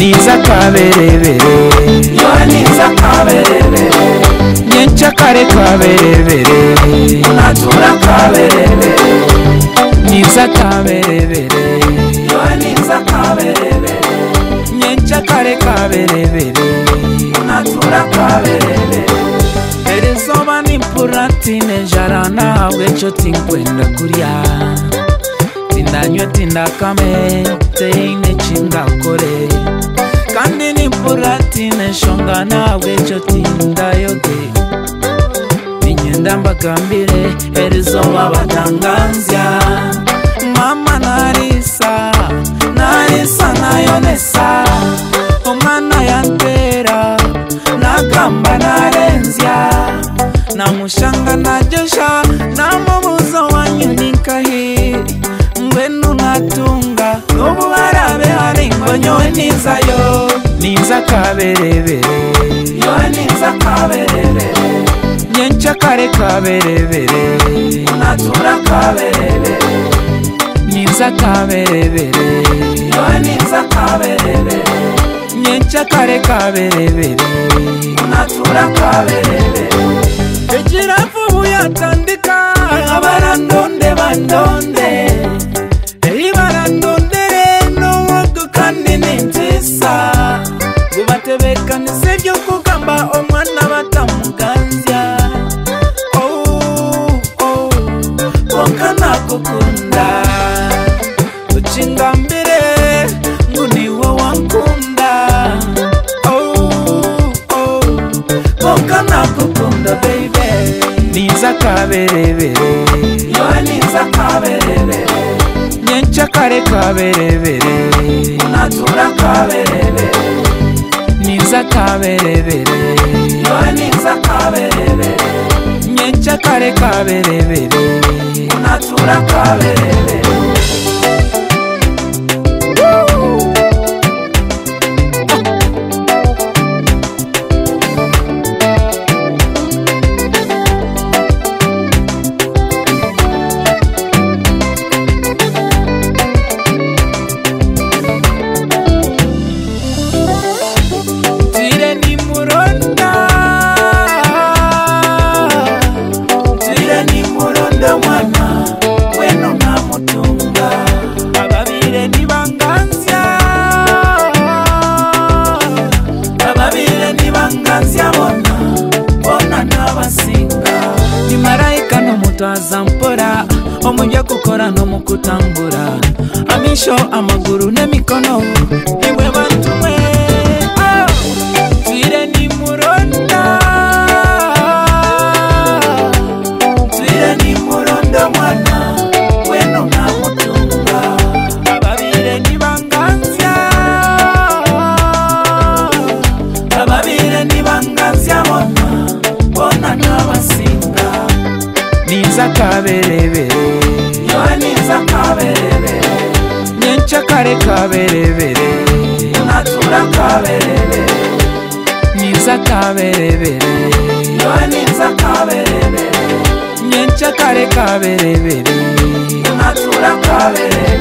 niza kaberebere yo niza kaberebere nyencha kare kaberebere natura kaberebere niza kaberebere yo niza kaberebere nyencha kare kaberebere natura kaberebere erizoba n'impurantine jarana habwe cyo tinkwenda kurya tindanywe tindakame teine chingakore kandi n'impurantine shonga nabwe cyo tindayoge ninyenda mbagambire erizoba batanganzya mama narisa nayo nesa umwana yantera nagamba narenzya namushanga najesha namubuzo wanyunikahi ngwenu natunga nubu barabe haringo nyowe nizayo niza kaberebere yo niza kaberebere nyencha kare kaberebere natura kaberebere niza kaberebere yo niza kaberebere nyencha kare kaberebere natura kaberebere ejirafu yatandika abarandonde bandonde barandondere n'uwodu kandi n'intisa gubatebekanize byo kugamba omwana batamuganzya konka nakukunda ukingambire ngo niwe wankunda konka nakukunda baby niza kaberebere yo niza kaberebere nyencha kare kaberebere natura kaberebere niza kaberebere yo niza kaberebere nyencha kare kaberebere natura kaberebere Zampora omujja kukora no mukutambura amisho amaguru n'emikono iwe bantumwe twire ni muronda mwana weno namutunga ababire nibanganzya bona n'abasinga niza kaberebere yo niza kaberebere nyencha kare kaberebere natura kaberebere niza kaberebere yo niza kaberebere nyencha kare kaberebere natura kaberebere